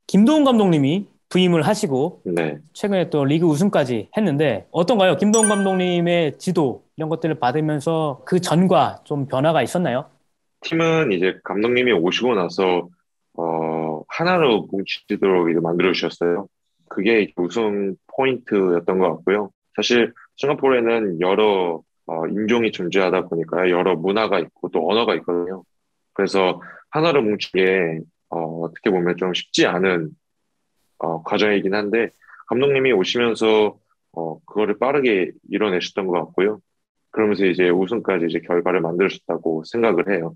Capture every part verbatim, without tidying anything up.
김도훈 감독님이 부임을 하시고 네. 최근에 또 리그 우승까지 했는데 어떤가요? 김도훈 감독님의 지도 이런 것들을 받으면서 그 전과 좀 변화가 있었나요? 팀은 이제 감독님이 오시고 나서, 어, 하나로 뭉치도록 이제 만들어 주셨어요. 그게 우승 포인트였던 것 같고요. 사실 싱가포르에는 여러 어, 인종이 존재하다 보니까 여러 문화가 있고 또 언어가 있거든요. 그래서 하나로 뭉친 게 어, 어떻게 보면 좀 쉽지 않은 어, 과정이긴 한데 감독님이 오시면서 어, 그거를 빠르게 이뤄내셨던 것 같고요. 그러면서 이제 우승까지 이제 결과를 만들어줬다고 생각을 해요.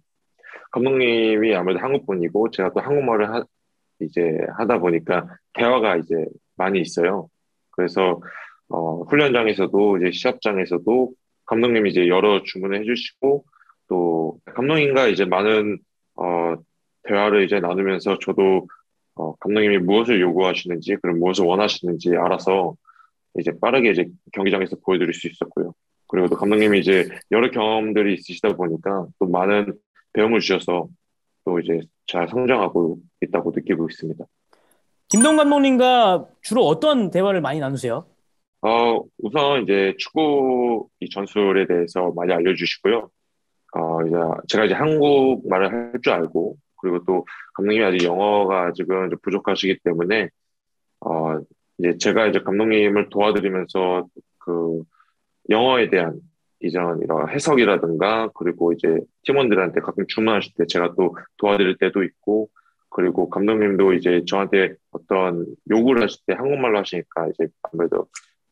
감독님이 아무래도 한국 분이고 제가 또 한국말을 하, 이제 하다 보니까 대화가 이제 많이 있어요. 그래서 어, 훈련장에서도 이제 시합장에서도 감독님이 이제 여러 주문을 해주시고 또 감독님과 이제 많은 어, 대화를 이제 나누면서 저도 어, 감독님이 무엇을 요구하시는지 그리고 무엇을 원하시는지 알아서 이제 빠르게 이제 경기장에서 보여드릴 수 있었고요. 그리고 또 감독님이 이제 여러 경험들이 있으시다 보니까 또 많은 배움을 주셔서 또 이제 잘 성장하고 있다고 느끼고 있습니다. 김도훈 감독님과 주로 어떤 대화를 많이 나누세요? 어, 우선 이제 축구 이 전술에 대해서 많이 알려주시고요. 어, 이제 제가 이제 한국말을 할 줄 알고 그리고 또 감독님이 아직 영어가 아직은 좀 부족하시기 때문에 어, 이제 제가 이제 감독님을 도와드리면서 그 영어에 대한 이전 이런 해석이라든가 그리고 이제 팀원들한테 가끔 주문하실 때 제가 또 도와드릴 때도 있고 그리고 감독님도 이제 저한테 어떤 요구를 하실 때 한국말로 하시니까 이제 아무래도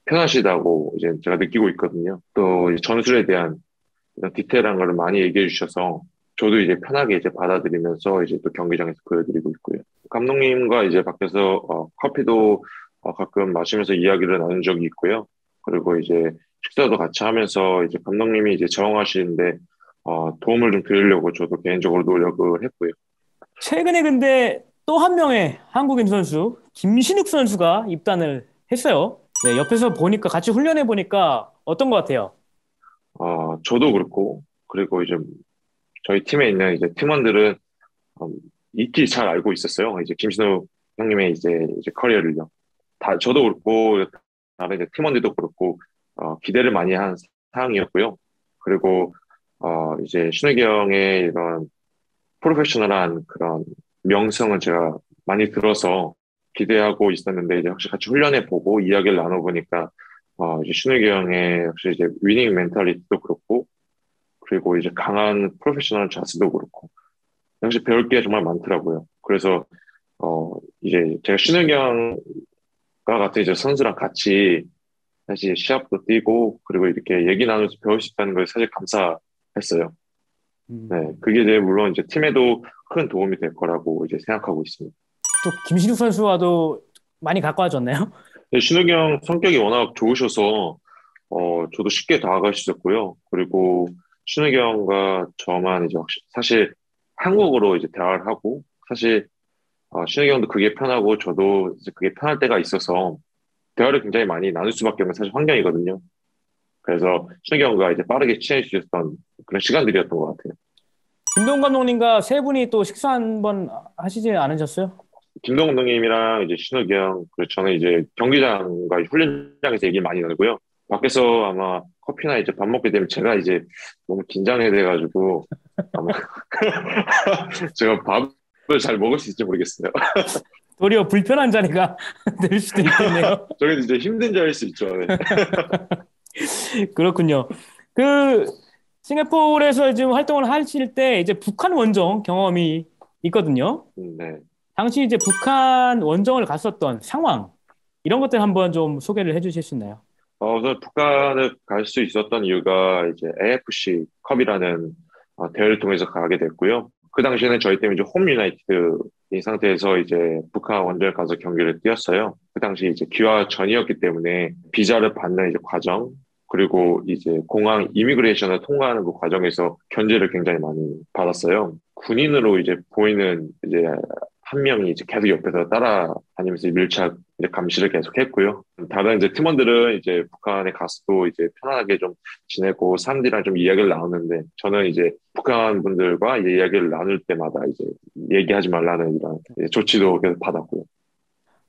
편하시다고 이제 제가 느끼고 있거든요. 또 이제 전술에 대한 이런 디테일한 거를 많이 얘기해 주셔서 저도 이제 편하게 이제 받아들이면서 이제 또 경기장에서 보여드리고 있고요. 감독님과 이제 밖에서 어, 커피도 어, 가끔 마시면서 이야기를 나눈 적이 있고요. 그리고 이제 식사도 같이 하면서 이제 감독님이 이제 적응하시는데 어, 도움을 좀 드리려고 저도 개인적으로 노력을 했고요. 최근에 근데 또 한 명의 한국인 선수 김신욱 선수가 입단을 했어요. 네, 옆에서 보니까 같이 훈련해 보니까 어떤 것 같아요? 어, 저도 그렇고 그리고 이제 저희 팀에 있는 이제 팀원들은 음, 익히 잘 알고 있었어요. 이제 김신우 형님의 이제 이제 커리어를요. 다 저도 그렇고 다른 이제 팀원들도 그렇고 어, 기대를 많이 한 사항이었고요. 그리고 어, 이제 신우기 형의 이런 프로페셔널한 그런 명성은 제가 많이 들어서 기대하고 있었는데 이제 혹시 같이 훈련해 보고 이야기를 나눠보니까 어, 이제 신우기 형의 역시 이제 위닝 멘탈리티도 그렇고 그리고 이제 강한 프로페셔널 자세도 그렇고 역시 배울 게 정말 많더라고요. 그래서 어 이제 제가 신은경과 같은 이제 선수랑 같이 사실 시합도 뛰고 그리고 이렇게 얘기 나누면서 배울 수 있다는 걸 사실 감사했어요. 네, 음, 그게 이제 물론 이제 팀에도 큰 도움이 될 거라고 이제 생각하고 있습니다. 또 김신욱 선수와도 많이 가까워졌나요? 근데 신은경 성격이 워낙 좋으셔서 어 저도 쉽게 다가갈 수 있었고요. 그리고 신은경과 저만 이제 확실- 사실 한국어로 이제 대화를 하고 사실 어, 신욱이 형도 그게 편하고 저도 이제 그게 편할 때가 있어서 대화를 굉장히 많이 나눌 수밖에 없는 사실 환경이거든요. 그래서 신욱이 형과 이제 빠르게 친해질 수 있었던 그런 시간들이었던 것 같아요. 김도훈 감독님과 세 분이 또 식사 한번 하시지 않으셨어요? 김동 감독님이랑 이제 신욱이 형, 그리고 저는 이제 경기장과 훈련장에서 얘기 많이 나누고요. 밖에서 아마 커피나 이제 밥 먹게 되면 제가 이제 너무 긴장이 돼가지고 아마 제가 밥을 잘 먹을 수 있을지 모르겠어요. 도리어 불편한 자리가 될 수도 있겠네요. 저희는 이제 힘든 자일 수 있죠. 네. 그렇군요. 그 싱가포르에서 지금 활동을 하실 때 이제 북한 원정 경험이 있거든요. 음, 네. 당시 이제 북한 원정을 갔었던 상황 이런 것들 한번 좀 소개를 해주실 수 있나요? 어, 우선 북한을 갈 수 있었던 이유가 이제 에이에프씨 컵이라는 어, 대회를 통해서 가게 됐고요. 그 당시에는 저희 때문에 이제 홈 유나이티드인 상태에서 이제 북한 원정에 가서 경기를 뛰었어요. 그 당시 이제 귀화 전이었기 때문에 비자를 받는 이제 과정, 그리고 이제 공항 이미그레이션을 통과하는 그 과정에서 견제를 굉장히 많이 받았어요. 군인으로 이제 보이는 이제 한 명이 이제 계속 옆에서 따라다니면서 밀착 이제 감시를 계속 했고요. 다른 이제 팀원들은 이제 북한에 가서도 이제 편안하게 좀 지내고 사람들이랑 좀 이야기를 나누는데 저는 이제 북한 분들과 이제 이야기를 나눌 때마다 이제 얘기하지 말라는 이런 이제 조치도 계속 받았고요.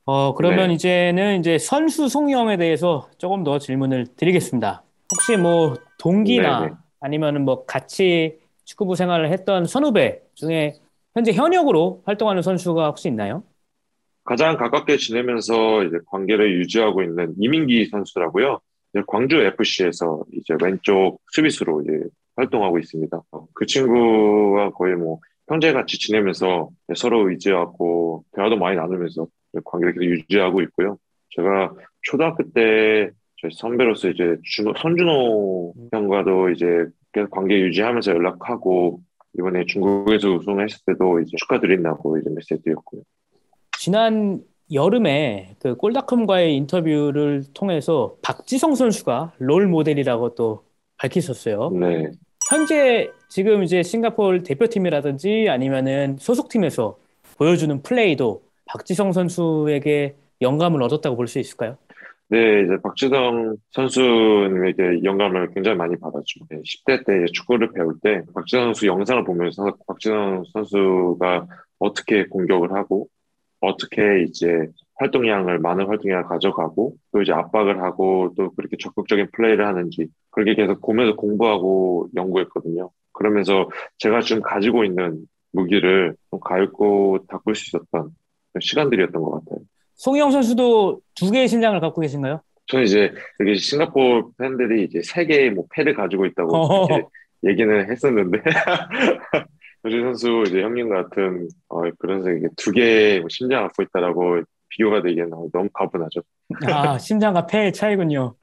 어, 그러면 네, 이제는 이제 선수 송영에 대해서 조금 더 질문을 드리겠습니다. 혹시 뭐 네, 네. 동기나 아니면은 뭐 같이 축구부 생활을 했던 선후배 중에 현재 현역으로 활동하는 선수가 혹시 있나요? 가장 가깝게 지내면서 이제 관계를 유지하고 있는 이민기 선수라고요. 이제 광주 에프씨에서 이제 왼쪽 수비수로 이제 활동하고 있습니다. 어, 그 친구와 거의 뭐 형제같이 지내면서 서로 의지하고 대화도 많이 나누면서 관계를 계속 유지하고 있고요. 제가 초등학교 때 저희 선배로서 이제 준호, 손준호 형과도 이제 계속 관계 유지하면서 연락하고 이번에 중국에서 우승했을 때도 이제 축하드린다고 이제 메시지 드렸고요. 지난 여름에 그 골닷컴과의 인터뷰를 통해서 박지성 선수가 롤 모델이라고 또 밝히셨어요. 네. 현재 지금 이제 싱가포르 대표팀이라든지 아니면은 소속팀에서 보여주는 플레이도 박지성 선수에게 영감을 얻었다고 볼 수 있을까요? 네, 이제 박지성 선수님에게 영감을 굉장히 많이 받았죠. 네, 십 대 때 이제 축구를 배울 때 박지성 선수 영상을 보면서 박지성 선수가 어떻게 공격을 하고 어떻게 이제 활동량을 많은 활동량을 가져가고 또 이제 압박을 하고 또 그렇게 적극적인 플레이를 하는지 그렇게 계속 보면서 공부하고 연구했거든요. 그러면서 제가 지금 가지고 있는 무기를 좀 갈고 닦을 수 있었던 시간들이었던 것 같아요. 송영 선수도 두 개의 신장을 갖고 계신가요? 저는 이제 여기 싱가포르 팬들이 이제 세 개의 뭐 패를 가지고 있다고 그렇게 얘기는 했었는데 조지 선수 이제 형님 같은 어, 그런 생각에 두 개의 뭐 심장 갖고 있다라고 비교가 되기에는 너무 가분하죠. 아, 심장과 폐의 차이군요.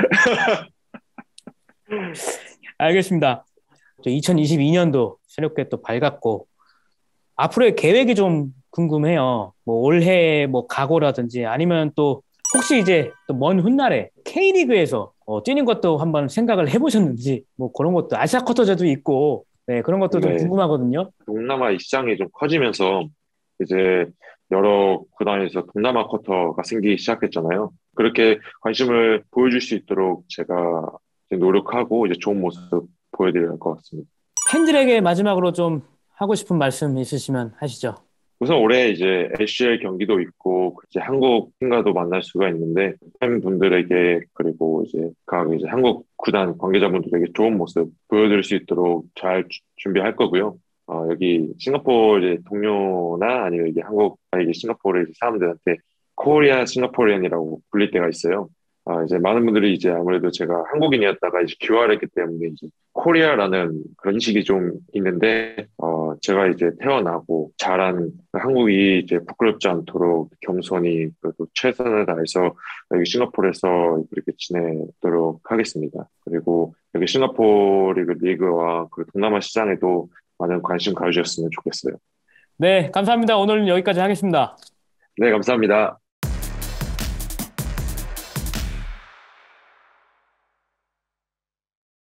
알겠습니다. 이천이십이 년도 새롭게 또 밝았고 앞으로의 계획이 좀 궁금해요. 뭐 올해 뭐 각오라든지 아니면 또 혹시 이제 또 먼 훗날에 K리그에서 어, 뛰는 것도 한번 생각을 해보셨는지 뭐 그런 것도 아시아 쿼터제도 있고 네, 그런 것도 좀 네, 궁금하거든요. 동남아 이 시장이 좀 커지면서 이제 여러 구단에서 동남아 쿼터가 생기기 시작했잖아요. 그렇게 관심을 보여줄 수 있도록 제가 이제 노력하고 이제 좋은 모습 보여드려야 할 것 같습니다. 팬들에게 마지막으로 좀 하고 싶은 말씀 있으시면 하시죠. 우선 올해 이제 에이씨엘 경기도 있고 이제 한국 팀과도 만날 수가 있는데 팬분들에게 그리고 이제 각 이제 한국 구단 관계자분들에게 좋은 모습 보여드릴 수 있도록 잘 주- 준비할 거고요. 어, 여기 싱가포르 이제 동료나 아니면 이게 한국 아, 이게 싱가포르 이제 사람들한테 코리아 싱가포리안이라고 불릴 때가 있어요. 아, 이제 많은 분들이 이제 아무래도 제가 한국인이었다가 이제 귀화를 했기 때문에 이제 코리아라는 그런 인식이 좀 있는데, 어, 제가 이제 태어나고 자란 한국이 이제 부끄럽지 않도록 겸손히 그래도 최선을 다해서 여기 싱가포르에서 이렇게 지내도록 하겠습니다. 그리고 여기 싱가포르 리그- 리그와 그 동남아 시장에도 많은 관심 가져주셨으면 좋겠어요. 네, 감사합니다. 오늘 여기까지 하겠습니다. 네, 감사합니다.